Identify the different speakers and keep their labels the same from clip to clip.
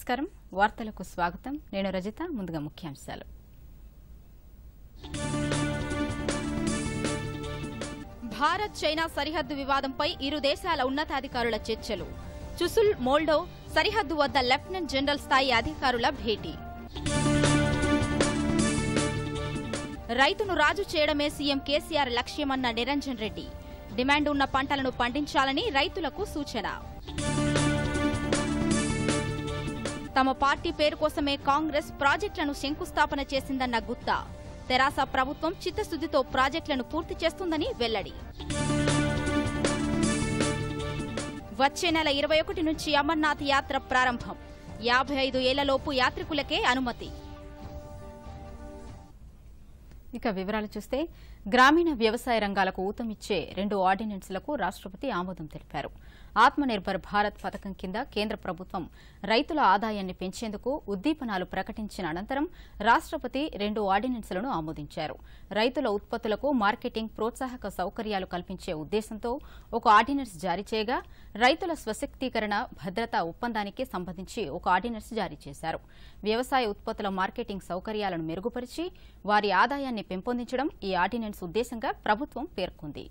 Speaker 1: నమస్కారం వార్తలకు స్వాగతం నేను రజిత ముందుగా ముఖ్యాంశాలు భారత్ చైనా సరిహద్దు వివాదంపై ఇరు దేశాల ఉన్నతాధికారుల చర్చలు చుసుల్ మోల్డో సరిహద్దు వద్ద లెఫ్టినెంట్ జనరల్ స్థాయి అధికారుల భేటీ రైతును రాజు చేయడమే సీఎం కేసీఆర్ లక్ష్యమన్న నిరంజన్ రెడ్డి డిమాండ్ ఉన్న పంటలను పండించాలని రైతులకు సూచన తమ పార్టీ పేరు కోసమే కాంగ్రెస్ ప్రాజెక్టులను శంకుస్థాపన చేసిందన్న గుత్తా తెరాస ప్రభుత్వం చిత్తశుద్దితో ప్రాజెక్టులను పూర్తి చేస్తుందని వెల్లడి వచ్చే నెల 21 నుంచి అమర్నాథ్ యాత్ర ప్రారంభం 55 ఏళ్లలోపు యాత్రికులకే అనుమతి ఇక వివరాలు చూస్తే గ్రామీణ వ్యవసాయ రంగాలకు ఊతమిచ్చే 2 ఆర్డినెన్స్లకు రాష్ట్రపతి ఆమోదం తెలిపారు ఆత్మనిర్భర్ భారత్ పథకం కింద కేంద్ర ప్రభుత్వం రైతుల ఆదాయాన్ని పెంచేందుకు ఉద్దీపనాలు ప్రకటించిన అనంతరం రాష్ట్రపతి 2 ఆర్డినెన్స్లను ఆమోదించారు రైతుల ఉత్పత్తులకు మార్కెటింగ్ ప్రోత్సాహక సౌకర్యాలు కల్పించే ఉద్దేశంతో ఒక ఆర్డినెన్స్ జారీ చేయగా రైతుల స్వశక్తీకరణ భద్రతా ఒప్పందానికి సంబంధించి ఒక ఆర్డినెన్స్ జారీ చేశారు వ్యవసాయ ఉత్పత్తుల మార్కెటింగ్ సౌకర్యాలను మెరుగుపరిచి వారి ఆదాయాన్ని పెంపొందించడం ఈ ఆర్డినెన్స్ ఉద్దేశంగా ప్రభుత్వం పేర్కొంది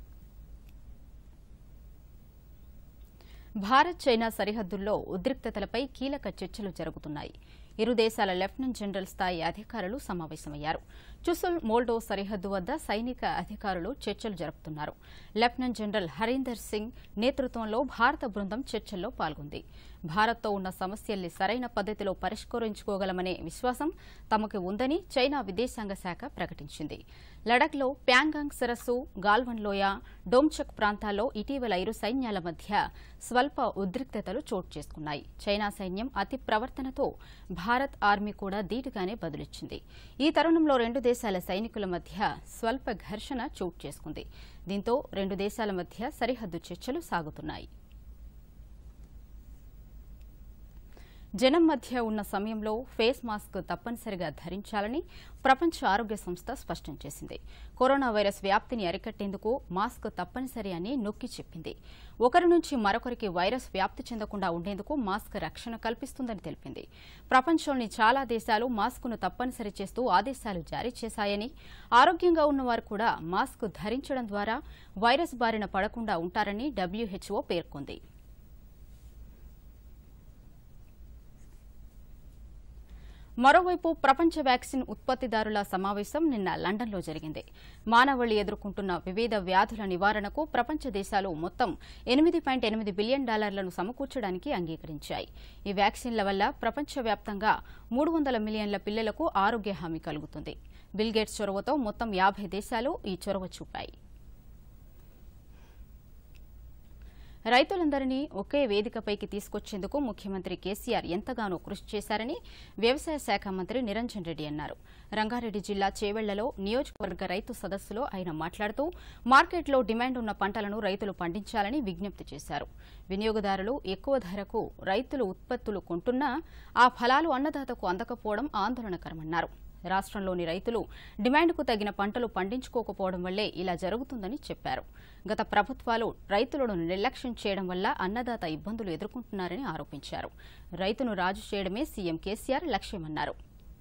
Speaker 1: భారత్ చైనా సరిహద్దుల్లో ఉద్రిక్తతలపై కీలక చర్చలు జరుగుతున్నాయి ఇరు దేశాల లెఫ్టినెంట్ జనరల్ స్థాయి అధికారులు సమావేశమయ్యారు చుసుల్ మోల్డో సరిహద్దు వద్ద సైనిక అధికారులు చర్చలు జరుపుతున్నారు లెఫ్టినెంట్ జనరల్ హరీందర్ సింగ్ నేతృత్వంలో భారత బృందం చర్చల్లో పాల్గొంది భారత్తో ఉన్న సమస్యల్ని సరైన పద్దతిలో పరిష్కరించుకోగలమనే విశ్వాసం తమకు ఉందని చైనా విదేశాంగ శాఖ ప్రకటించింది లడఖ్లో ప్యాంగాంగ్ సరస్సు గాల్వన్ లోయ డోమ్చక్ ప్రాంతాల్లో ఇటీవల ఇరు సైన్యాల మధ్య స్వల్ప ఉద్రిక్తతలు చోటు చేసుకున్నాయి చైనా సైన్యం అతి ప్రవర్తనతో భారత్ ఆర్మీ కూడా ధీటుగానే బదులిచ్చింది ఈ తరుణంలో 2 దేశాల సైనికుల మధ్య స్వల్ప ఘర్షణ చోటు చేసుకుంది దీంతో 2 దేశాల మధ్య సరిహద్దు చర్చలు సాగుతున్నాయి జనం మధ్య ఉన్న సమయంలో ఫేస్ మాస్క్ తప్పనిసరిగా ధరించాలని ప్రపంచ ఆరోగ్య సంస్థ స్పష్టం చేసింది కరోనా వైరస్ వ్యాప్తిని అరికట్టేందుకు మాస్క్ తప్పనిసరి అని నొక్కి చెప్పింది ఒకరి నుంచి మరొకరికి వైరస్ వ్యాప్తి చెందకుండా ఉండేందుకు మాస్క్ రక్షణ కల్పిస్తుందని తెలిపింది ప్రపంచంలోని చాలా దేశాలు మాస్కును తప్పనిసరి చేస్తూ ఆదేశాలు జారీ చేశాయని ఆరోగ్యంగా ఉన్నవారు కూడా మాస్క్ ధరించడం ద్వారా వైరస్ బారిన పడకుండా ఉంటారని WHO పేర్కొంది మరోవైపు ప్రపంచ వ్యాక్సిన్ ఉత్పత్తిదారుల సమావేశం నిన్న లండన్లో జరిగింది మానవాళి ఎదుర్కొంటున్న వివిధ వ్యాధుల నివారణకు ప్రపంచ దేశాలు మొత్తం $8.8 బిలియన్ సమకూర్చడానికి అంగీకరించాయి ఈ వ్యాక్సిన్ల వల్ల ప్రపంచవ్యాప్తంగా 300 మిలియన్ల పిల్లలకు ఆరోగ్య హామీ కలుగుతుంది బిల్ గేట్స్ చొరవతో మొత్తం 50 దేశాలు ఈ చొరవ చూపాయి రైతులందరినీ ఒకే వేదికపైకి తీసుకొచ్చేందుకు ముఖ్యమంత్రి కేసీఆర్ ఎంతగానో కృషి చేశారని వ్యవసాయ శాఖ మంత్రి నిరంజన్ రెడ్డి అన్నారు రంగారెడ్డి జిల్లా చేవెళ్లలో నియోజకవర్గ రైతు సదస్సులో ఆయన మాట్లాడుతూ మార్కెట్లో డిమాండ్ ఉన్న పంటలను రైతులు పండించాలని విజ్ఞప్తి చేశారు వినియోగదారులు ఎక్కువ ధరకు రైతులు ఉత్పత్తులు కొంటున్నా ఆ ఫలాలు అన్నదాతకు అందకపోవడం ఆందోళనకరమన్నారు రాష్ట్రంలోని రైతులు డిమాండ్కు తగిన పంటలు పండించుకోకపోవడం వల్లే ఇలా జరుగుతుందని చెప్పారు గత ప్రభుత్వాలు రైతులను నిర్లక్ష్యం చేయడం వల్ల అన్నదాత ఇబ్బందులు ఎదుర్కొంటున్నారని ఆరోపించారు రైతును రాజు చేయడమే సీఎం కేసీఆర్ లక్ష్యమన్నారు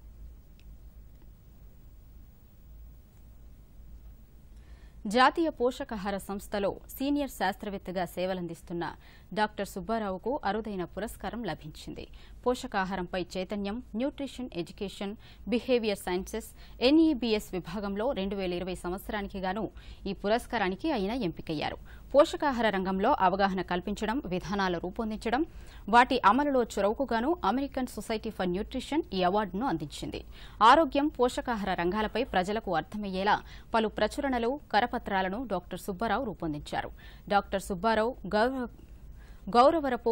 Speaker 1: జాతీయ పోషకాహార సంస్థలో సీనియర్ శాస్త్రవేత్తగా సేవలందిస్తున్న డాక్టర్ సుబ్బారావుకు అరుదైన పురస్కారం లభించింది పోషకాహారంపై చైతన్యం nutrition education behaviour sciences NEBS విభాగంలో 2020 సంవత్సరానికి గాను ఈ పురస్కారానికి ఆయన ఎంపికయ్యారు పోషకాహార రంగంలో అవగాహన కల్పించడం విధానాలు రూపొందించడం వాటి అమలులో చొరవకుగాను అమెరికన్ సొసైటీ ఫర్ న్యూట్రిషన్ ఈ అవార్డును అందించింది ఆరోగ్యం పోషకాహార రంగాలపై ప్రజలకు అర్థమయ్యేలా పలు ప్రచురణలు కరపత్రాలను డాక్టర్ సుబ్బారావు రూపొందించారు డాక్టర్ సుబ్బారావు గౌరవరపు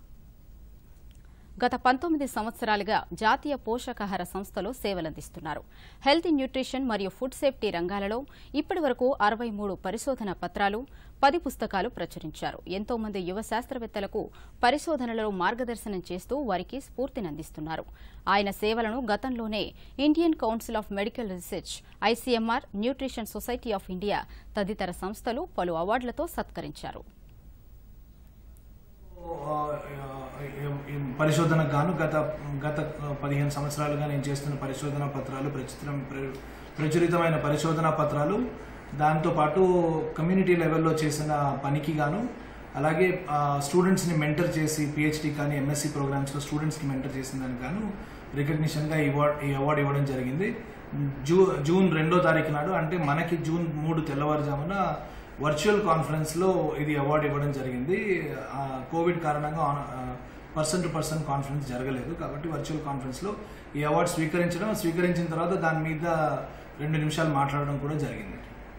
Speaker 1: గత 19 సంవత్సరాలుగా జాతీయ పోషకాహార సంస్థలో సేవలందిస్తున్నారు హెల్త్ న్యూట్రిషన్ మరియు ఫుడ్ సేఫ్టీ రంగాలలో ఇప్పటివరకు 63 పరిశోధన పత్రాలు 10 పుస్తకాలు ప్రచురించారు ఎంతో మంది యువ శాస్త్రవేత్తలకు పరిశోధనలలో మార్గదర్శనం చేస్తూ వారికి స్ఫూర్తినందిస్తున్నారు ఆయన సేవలను గతంలోనే Indian council of medical research ICMR nutrition society of India తదితర సంస్థలు పలు అవార్డులతో సత్కరించారు
Speaker 2: పరిశోధనకు గాను గత 15 సంవత్సరాలుగా నేను చేస్తున్న పరిశోధనా పత్రాలు ప్రచురితమైన పరిశోధనా పత్రాలు, దాంతోపాటు కమ్యూనిటీ లెవెల్లో చేసిన పనికి గాను, అలాగే స్టూడెంట్స్ని మెంటర్ చేసి పిహెచ్డి కానీ ఎంఎస్సీ ప్రోగ్రామ్స్లో స్టూడెంట్స్కి మెంటర్ చేసిన దానికి గాను రికగ్నిషన్గా ఈ అవార్డు ఇవ్వడం జరిగింది. జూన్ 2వ తారీఖు నాడు, అంటే మనకి జూన్ 3 తెల్లవారుజామున వర్చువల్ కాన్ఫరెన్స్లో ఇది అవార్డు ఇవ్వడం జరిగింది. కోవిడ్ కారణంగా పర్సన్ టు పర్సన్ కాన్ఫరెన్స్ జరగలేదు కాబట్టి వర్చువల్ కాన్ఫరెన్స్లో ఈ అవార్డు స్వీకరించిన తర్వాత దాని మీద 2 నిమిషాలు మాట్లాడడం కూడా జరిగింది.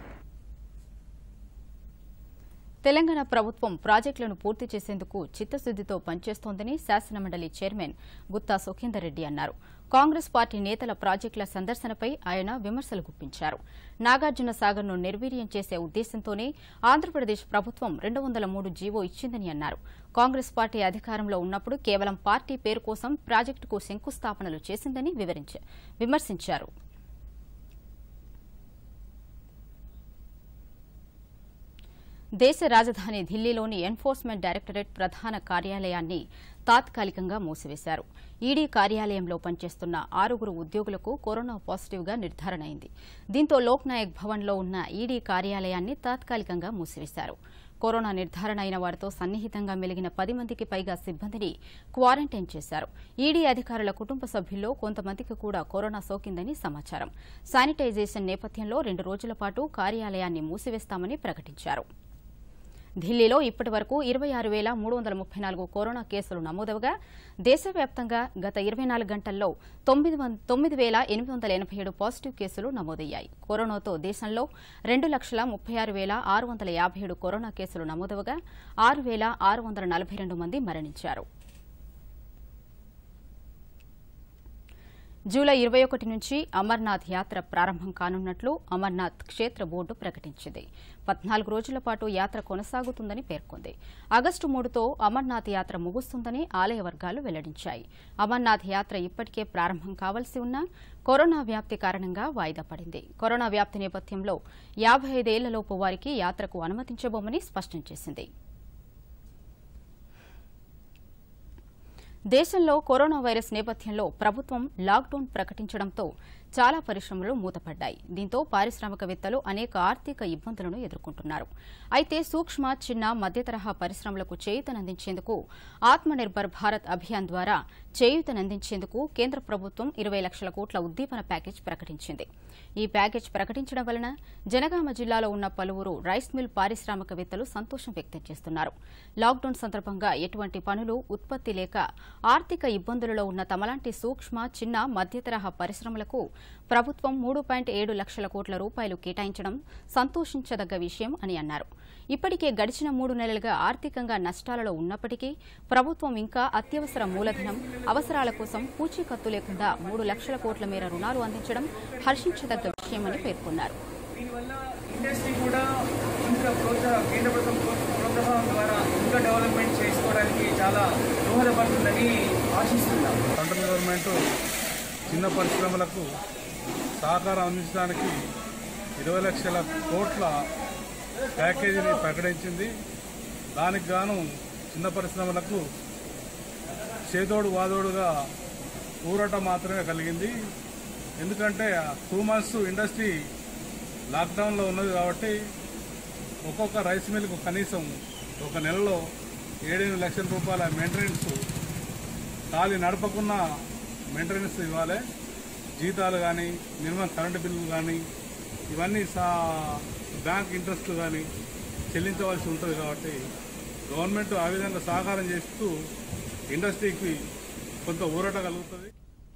Speaker 1: తెలంగాణ ప్రభుత్వం ప్రాజెక్టులను పూర్తి చేసేందుకు చిత్తశుద్దితో పనిచేస్తోందని శాసనమండలి చైర్మన్ గుత్తా సుఖేందర్ రెడ్డి అన్నారు. కాంగ్రెస్ పార్టీ నేతల ప్రాజెక్టుల సందర్శనపై ఆయన విమర్శలు గుప్పించారు. నాగార్జున సాగర్ను నిర్వీర్యం చేసే ఉద్దేశంతోనే ఆంధ్రప్రదేశ్ ప్రభుత్వం 203 జీవో ఇచ్చిందని అన్నారు. కాంగ్రెస్ పార్టీ అధికారంలో ఉన్నప్పుడు కేవలం పార్టీ పేరు కోసం ప్రాజెక్టుకు శంకుస్థాపనలు చేసిందని విమర్శించారు. దేశ రాజధాని ఢిల్లీలోని ఎన్ఫోర్స్మెంట్ డైరెక్టరేట్ ప్రధాన కార్యాలయాన్ని తాత్కాలికంగా మూసివేశారు. ఈడీ కార్యాలయంలో పనిచేస్తున్న 6 ఉద్యోగులకు కరోనా పాజిటివ్గా నిర్ధారణ అయింది. దీంతో లోక్ నాయక్ భవన్లో ఉన్న ఈడీ కార్యాలయాన్ని తాత్కాలికంగా మూసివేశారు. కరోనా నిర్ధారణ అయిన వారితో సన్నిహితంగా మెలిగిన 10 మందికి పైగా సిబ్బందిని క్వారంటైన్ చేశారు. ఈడీ అధికారుల కుటుంబ సభ్యుల్లో కొంతమందికి కూడా కరోనా సోకిందని సమాచారం. శానిటైజేషన్ నేపథ్యంలో 2 రోజుల పాటు కార్యాలయాన్ని మూసివేస్తామని ప్రకటించారు. ఢిల్లీలో ఇప్పటి వరకు 26,334 కరోనా కేసులు నమోదవగా దేశవ్యాప్తంగా గత 24 గంటల్లో 9,887 పాజిటివ్ కేసులు నమోదయ్యాయి. కరోనాతో దేశంలో 2,36,657 కరోనా కేసులు నమోదవగా 6,642 మంది మరణించారు. జూలై 21 నుంచి అమర్నాథ్ యాత్ర ప్రారంభం కానున్నట్లు అమర్నాథ్ క్షేత్ర బోర్డు ప్రకటించింది. 14 రోజుల పాటు యాత్ర కొనసాగుతుందని పేర్కొంది. ఆగస్టు 3తో అమర్నాథ్ యాత్ర ముగుస్తుందని ఆలయ వర్గాలు వెల్లడించాయి. అమర్నాథ్ యాత్ర ఇప్పటికే ప్రారంభం కావాల్సి ఉన్నా కరోనా వ్యాప్తి కారణంగా వాయిదా పడింది. కరోనా వ్యాప్తి నేపథ్యంలో 55 ఏళ్లలోపు వారికి యాత్రకు అనుమతించబోమని స్పష్టం చేసింది. దేశంలో కరోనా వైరస్ నేపథ్యంలో ప్రభుత్వం లాక్డౌన్ ప్రకటించడంతో చాలా పరిశ్రమలు మూతపడ్డాయి. దీంతో పారిశ్రామికవేత్తలు అనేక ఆర్థిక ఇబ్బందులను ఎదుర్కొంటున్నారు. అయితే సూక్ష్మ, చిన్న, మధ్య తరహా పరిశ్రమలకు చేయూతనందించేందుకు ఆత్మనిర్భర్ భారత్ అభియాన్ ద్వారా చేయూతనందించేందుకు కేంద్ర ప్రభుత్వం 20 లక్షల కోట్ల ఉద్దీపన ప్యాకేజ్ ప్రకటించింది. ఈ ప్యాకేజ్ ప్రకటించడం వలన జనగామ జిల్లాలో ఉన్న పలువురు రైస్ మిల్ పారిశ్రామికవేత్తలు సంతోషం వ్యక్తం చేస్తున్నారు. లాక్డౌన్ సందర్భంగా ఎటువంటి పనులు, ఉత్పత్తి లేక ఆర్థిక ఇబ్బందులలో ఉన్న తమలాంటి సూక్ష్మ, చిన్న, మధ్య తరహా పరిశ్రమలకు ప్రభుత్వం 3.7 లక్షల కోట్ల రూపాయలు కేటాయించడం సంతోషించదగ్గ విషయం అని అన్నారు. ఇప్పటికే గడిచిన 3 నెలలుగా ఆర్థికంగా నష్టాలలో ఉన్నప్పటికీ ప్రభుత్వం ఇంకా అత్యవసర మూలధనం అవసరాల కోసం పూచీకత్తు లేకుండా 3 లక్షల కోట్ల మేర రుణాలు అందించడం హర్షించదగ్గ విషయమని పేర్కొన్నారు.
Speaker 3: దీనివల్ల ఇండస్ట్రీ కూడా ఇంకా కేంద్ర ప్రభుత్వం ప్రోత్సాహం ద్వారా ఇంకా డెవలప్మెంట్ చేసుకోవడానికి చాలా దోహదపడుతుందని ఆశిస్తున్నాం.
Speaker 4: సెంట్రల్ గవర్నమెంట్ చిన్న పరిశ్రమలకు సహకారం అందించడానికి 20 లక్షల కోట్ల ప్యాకేజీని ప్రకటించింది. దానికి గాను చిన్న పరిశ్రమలకు చేదోడు వాదోడుగా ఊరట మాత్రమే కలిగింది. ఎందుకంటే 2 months ఇండస్ట్రీ లాక్డౌన్లో ఉన్నది కాబట్టి ఒక్కొక్క రైస్ మిల్కు కనీసం ఒక నెలలో 7-8 లక్షల రూపాయల మెయింటెనెన్స్, ఖాళీ నడపకున్న మెయింటెనెన్స్ ఇవ్వాలి. జీతాలు కానీ, మినిమం కరెంటు బిల్లులు కానీ, ఇవన్నీ బ్యాంక్ ఇంట్రెస్ట్ కానీ చెల్లించవలసి ఉంటుంది. కాబట్టి గవర్నమెంట్ ఆ విధంగా సహకారం చేస్తూ ఇండస్ట్రీకి కొంత ఊరట కలుగుతుంది.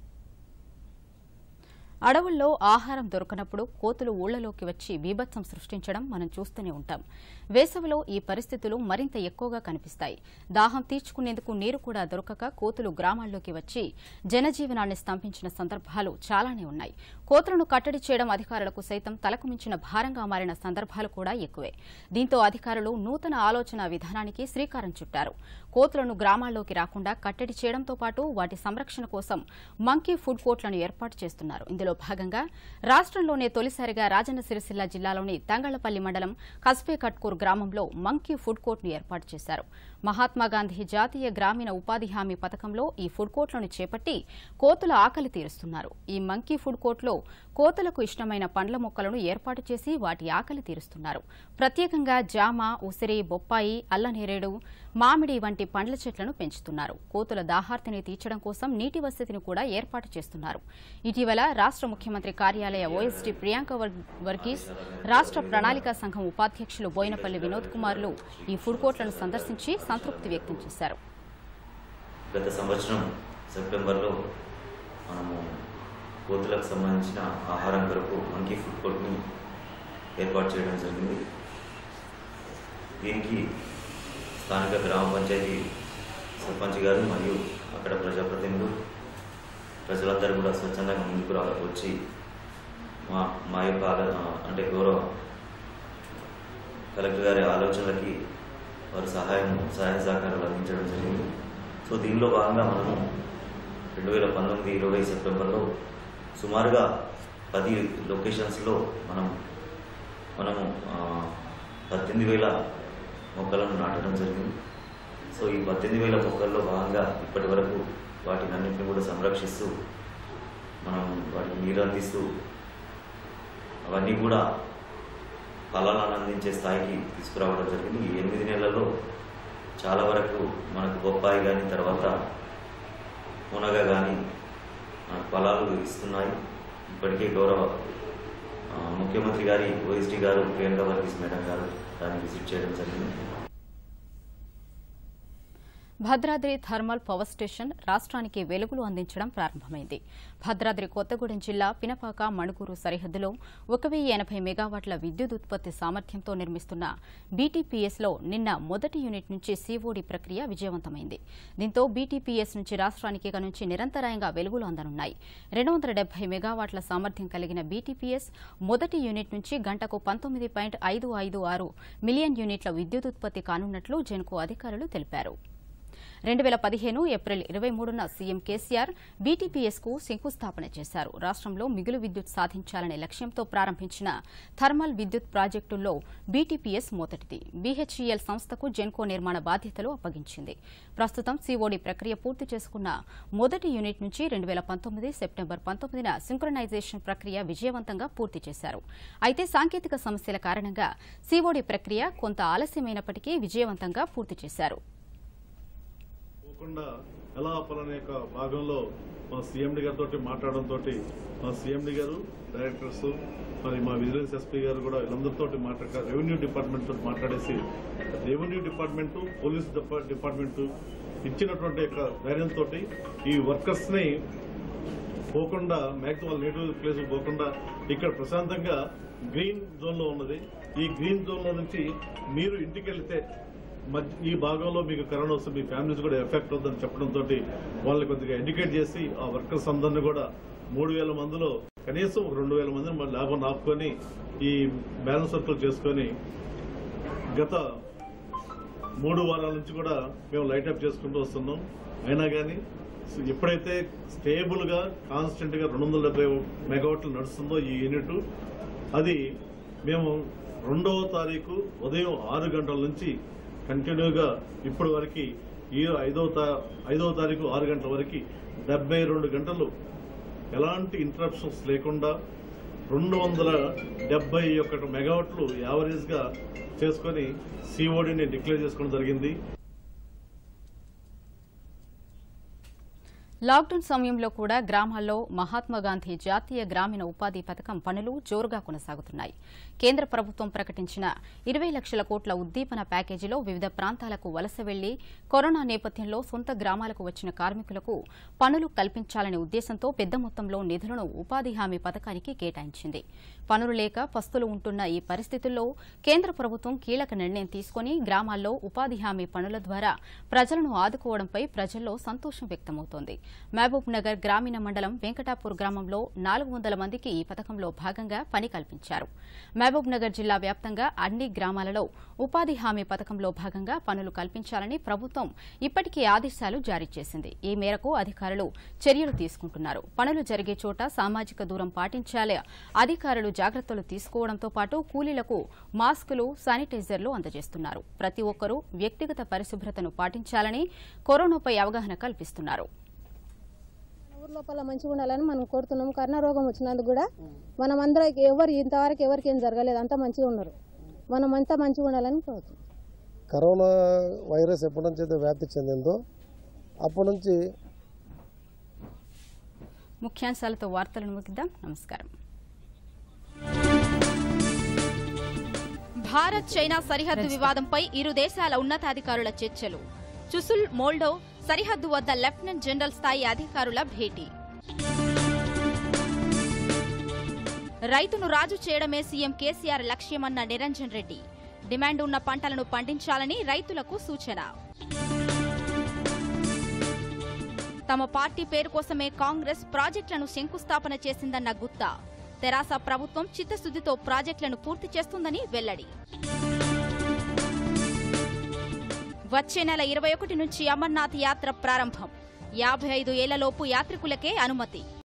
Speaker 1: అడవుల్లో ఆహారం దొరకనప్పుడు కోతులు ఊళ్లలోకి వచ్చి బీభత్సం సృష్టించడం మనం చూస్తూనే ఉంటాం. వేసవిలో ఈ పరిస్థితులు మరింత ఎక్కువగా కనిపిస్తాయి. దాహం తీర్చుకునేందుకు నీరు కూడా దొరకక కోతులు గ్రామాల్లోకి వచ్చి జనజీవనాన్ని స్తంభించిన సందర్భాలు చాలానే ఉన్నాయి. కోతులను కట్టడి చేయడం అధికారులకు సైతం తలకు మించిన భారంగా మారిన సందర్భాలు కూడా ఎక్కువే. దీంతో అధికారులు నూతన ఆలోచన విధానానికి శ్రీకారం చుట్టారు. కోతులను గ్రామాల్లోకి రాకుండా కట్టడి చేయడంతో పాటు వాటి సంరక్షణ కోసం మంకీ ఫుడ్ కోర్టులను ఏర్పాటు చేస్తున్నారు. ఇందులో అభివృద్దిలో భాగంగా రాష్ట్రంలోనే తొలిసారిగా రాజన్న సిరిసిల్ల జిల్లాలోని తంగళ్లపల్లి మండలం కస్బేకట్కూర్ గ్రామంలో మంకీ ఫుడ్ కోర్టును ఏర్పాటు చేశారు. మహాత్మాగాంధీ జాతీయ గ్రామీణ ఉపాధి హామీ పథకంలో ఈ ఫుడ్ కోర్టులను చేపట్టి కోతుల ఆకలి తీరుస్తున్నారు. ఈ మంకీ ఫుడ్ కోర్టులో కోతులకు ఇష్టమైన పండ్ల మొక్కలను ఏర్పాటు చేసి వాటి ఆకలి తీరుస్తున్నారు. ప్రత్యేకంగా జామ, ఉసిరి, బొప్పాయి, అల్లనేరేడు, మామిడి వంటి పండ్ల చెట్లను పెంచుతున్నారు. కోతుల దాహార్తిని తీర్చడం కోసం నీటి వసతిని కూడా ఏర్పాటు చేస్తున్నారు. ఇటీవల రాష్ట్ర ముఖ్యమంత్రి కార్యాలయ ఓఎస్డీ ప్రియాంక వర్గీస్, రాష్ట్ర ప్రణాళికా సంఘం ఉపాధ్యక్షులు బోయినపల్లి వినోద్ కుమార్లు ఈ ఫుడ్ కోర్టులను సందర్శించి సంతృప్తి వ్యక్తం చేశారు.
Speaker 5: గత సంవత్సరం సెప్టెంబర్లో మనము కోతులకు సంబంధించిన ఆహారం కొరకు మంకీ ఫుడ్ కోర్ట్ని ఏర్పాటు చేయడం జరిగింది. దీనికి స్థానిక గ్రామ పంచాయతీ సర్పంచ్ గారు మరియు అక్కడ ప్రజాప్రతినిధులు ప్రజలందరూ కూడా స్వచ్ఛందంగా ముందుకు వచ్చి మా యొక్క అంటే గౌరవ కలెక్టర్ గారి ఆలోచనలకి వారు సహాయ సహకారాలు అందించడం జరిగింది. సో దీనిలో భాగంగా మనము 2019-20 సెప్టెంబర్లో సుమారుగా 10 లొకేషన్స్లో మనము 18,000 మొక్కలను నాటడం జరిగింది. సో ఈ 18,000 మొక్కల్లో భాగంగా ఇప్పటి వరకు వాటిని అన్నింటినీ కూడా సంరక్షిస్తూ మనం వాటికి నీరు అందిస్తూ అవన్నీ కూడా ఫలాలను అందించే స్థాయికి తీసుకురావడం జరిగింది. ఈ 8 నెలల్లో చాలా వరకు మనకు బొప్పాయి కానీ తర్వాత మునగ కానీ మనకు ఫలాలు ఇస్తున్నాయి. ఇప్పటికే గౌరవ ముఖ్యమంత్రి గారి ఓఎస్డీ గారు ప్రియాంక వర్గీస్ మేడం గారు దాన్ని విజిట్ చేయడం జరిగింది.
Speaker 1: భద్రాద్రి థర్మల్ పవర్ స్టేషన్ రాష్ట్రానికి వెలుగులు అందించడం ప్రారంభమైంది. భద్రాద్రి కొత్తగూడెం జిల్లా పినపాక మణుగూరు సరిహద్దులో 1080 మెగావాట్ల విద్యుత్ ఉత్పత్తి సామర్థ్యంతో నిర్మిస్తున్న బీటీపీఎస్లో నిన్న మొదటి యూనిట్ నుంచి సీఓడీ ప్రక్రియ విజయవంతమైంది. దీంతో బీటీపీఎస్ నుంచి రాష్ట్రానికి నుంచి నిరంతరాయంగా వెలుగులు అందనున్నాయి. 270 మెగావాట్ల సామర్థ్యం కలిగిన బీటీపీఎస్ మొదటి యూనిట్ నుంచి గంటకు 19.556 మిలియన్ యూనిట్ల విద్యుత్ ఉత్పత్తి కానున్నట్లు జెన్కో అధికారులు తెలిపారు. 2015 ఏప్రిల్ 23న సీఎం కేసీఆర్ బీటీపీఎస్కు శంకుస్థాపన చేశారు. రాష్ట్రంలో మిగులు విద్యుత్ సాధించాలనే లక్ష్యంతో ప్రారంభించిన థర్మల్ విద్యుత్ ప్రాజెక్టుల్లో బీటీపీఎస్ మొదటిది. బీహెచ్ఈఎల్ సంస్థకు జెన్కో నిర్మాణ బాధ్యతలు అప్పగించింది. ప్రస్తుతం సీఓడీ ప్రక్రియ పూర్తి చేసుకున్న మొదటి యూనిట్ నుంచి 2019 సెప్టెంబర్ 19న సింక్రనైజేషన్ ప్రక్రియ విజయవంతంగా పూర్తి చేశారు. అయితే సాంకేతిక సమస్యల కారణంగా సీఓడీ ప్రక్రియ కొంత ఆలస్యమైనప్పటికీ విజయవంతంగా పూర్తి చేశారు.
Speaker 6: ఎలా ఆపాలనే భాగంలో మా సీఎండీ గారితో మాట్లాడడంతో మా సీఎండీ గారు డైరెక్టర్స్ మరి మా విజిలెన్స్ ఎస్పీ గారు కూడా వీళ్ళందరితో రెవెన్యూ డిపార్ట్మెంట్ తోటి మాట్లాడేసి రెవెన్యూ డిపార్ట్మెంట్ పోలీస్ డిపార్ట్మెంట్ ఇచ్చినటువంటి ధైర్యంతో ఈ వర్కర్స్ ని పోకుండా మ్యాక్సిమం వాళ్ళ నేటివ్ ప్లేస్ పోకుండా ఇక్కడ ప్రశాంతంగా గ్రీన్ జోన్ లో ఉన్నది. ఈ గ్రీన్ జోన్ లో నుంచి మీరు ఇంటికి వెళ్తే ఈ భాగంలో మీకు కరోనా వస్తే మీ ఫ్యామిలీస్ కూడా ఎఫెక్ట్ అవుతుందని చెప్పడంతో వాళ్ళని కొద్దిగా ఎడ్యుకేట్ చేసి ఆ వర్కర్స్ అందరినీ కూడా 3,000 మందిలో కనీసం 2,000 మందిని మన లాభం ఆపుకొని ఈ బ్యాలెన్స్ వర్క్లు చేసుకొని గత 3 వారాల నుంచి కూడా మేము లైట్ అప్ చేసుకుంటూ వస్తున్నాం. అయినా కానీ ఎప్పుడైతే స్టేబుల్ గా కాన్స్టెంట్ గా 270 మెగావాట్లు నడుస్తుందో ఈ యూనిట్, అది మేము 2వ తారీఖు ఉదయం 6 గంటల నుంచి కంటిన్యూగా ఇప్పటి వరకు ఈ 5వ తారీఖు 6 గంటల వరకు 72 గంటలు ఎలాంటి ఇంటరప్షన్స్ లేకుండా 271 మెగావాట్లు యావరేజ్ గా చేసుకుని సిఓడిని డిక్లేర్ చేసుకోవడం జరిగింది.
Speaker 1: లాక్డౌన్ సమయంలో కూడా గ్రామాల్లో మహాత్మాగాంధీ జాతీయ గ్రామీణ ఉపాధి పథకం పనులు జోరుగా కొనసాగుతున్నాయి. కేంద్ర ప్రభుత్వం ప్రకటించిన 20 లక్షల కోట్ల ఉద్దీపన ప్యాకేజీలో వివిధ ప్రాంతాలకు వలస వెళ్లి కరోనా నేపథ్యంలో సొంత గ్రామాలకు వచ్చిన కార్మికులకు పనులు కల్పించాలనే ఉద్దేశంతో పెద్ద మొత్తంలో నిధులను ఉపాధి హామీ పథకానికి కేటాయించింది. పనులు లేక పస్తులు ఉంటున్న ఈ పరిస్థితుల్లో కేంద్ర ప్రభుత్వం కీలక నిర్ణయం తీసుకుని గ్రామాల్లో ఉపాధి హామీ పనుల ద్వారా ప్రజలను ఆదుకోవడంపై ప్రజల్లో సంతోషం వ్యక్తమవుతోంది. మహబూబ్ నగర్ గ్రామీణ మండలం వెంకటాపూర్ గ్రామంలో 400 మందికి ఈ పథకంలో భాగంగా పని కల్పించారు. మహబూబ్ నగర్ జిల్లా వ్యాప్తంగా అన్ని గ్రామాలలో ఉపాధి హామీ పథకంలో భాగంగా పనులు కల్పించాలని ప్రభుత్వం ఇప్పటికే ఆదేశాలు జారీ చేసింది. ఈ మేరకు అధికారులు చర్యలు తీసుకుంటున్నారు. పనులు జరిగే చోట సామాజిక దూరం పాటించాలి. అధికారులు జాగ్రత్తలు తీసుకోవడంతో పాటు కూలీలకు మాస్కులు, శానిటైజర్లు అందజేస్తున్నారు. ప్రతి ఒక్కరూ వ్యక్తిగత పరిశుభ్రతను పాటించాలని, కరోనాపై అవగాహన కల్పిస్తున్నారు.
Speaker 7: ఊరు లోపల మంచిగా ఉండాలని మనం కోరుతున్నాం. కరోనా రోగం వచ్చినందుకు కూడా మనం అందరం ఇంతవరకు ఎవరికి ఏం జరగలేదు, అంతా మంచిగా ఉన్నారు. మనం అంతా మంచిగా ఉండాలని కోరుతున్నాం.
Speaker 8: కరోనా వైరస్ ఎప్పటి నుంచి అయితే వ్యాప్తి చెందిందో అప్పటి నుంచి.
Speaker 1: ముఖ్యాంశాలతో వార్తలను ముగిద్దాం. నమస్కారం. భారత్ చైనా సరిహద్దు వివాదంపై ఇరు దేశాల ఉన్నతాధికారుల చర్చలు. చుసుల్ మోల్డో సరిహద్దు వద్ద లెఫ్టినెంట్ జనరల్ స్థాయి అధికారుల భేటీ. రైతును రాజు చేయడమే సీఎం కేసీఆర్ లక్ష్యమన్న నిరంజన్ రెడ్డి. డిమాండ్ ఉన్న పంటలను పండించాలని రైతులకు సూచన. తమ పార్టీ పేరు కోసమే కాంగ్రెస్ ప్రాజెక్టులను శంకుస్థాపన చేసిందన్న గుత్తా. తెరాస ప్రభుత్వం చిత్తశుద్దితో ప్రాజెక్టులను పూర్తి చేస్తుందని వెల్లడి. వచ్చే నెల 21 నుంచి అమర్నాథ్ యాత్ర ప్రారంభం. 55 ఏళ్లలోపు యాత్రికులకే అనుమతి.